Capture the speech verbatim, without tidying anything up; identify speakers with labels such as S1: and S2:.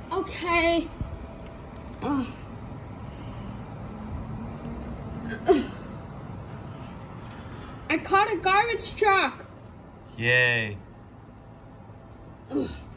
S1: Okay. Ugh. I caught a garbage truck.
S2: Yay.
S1: Ugh.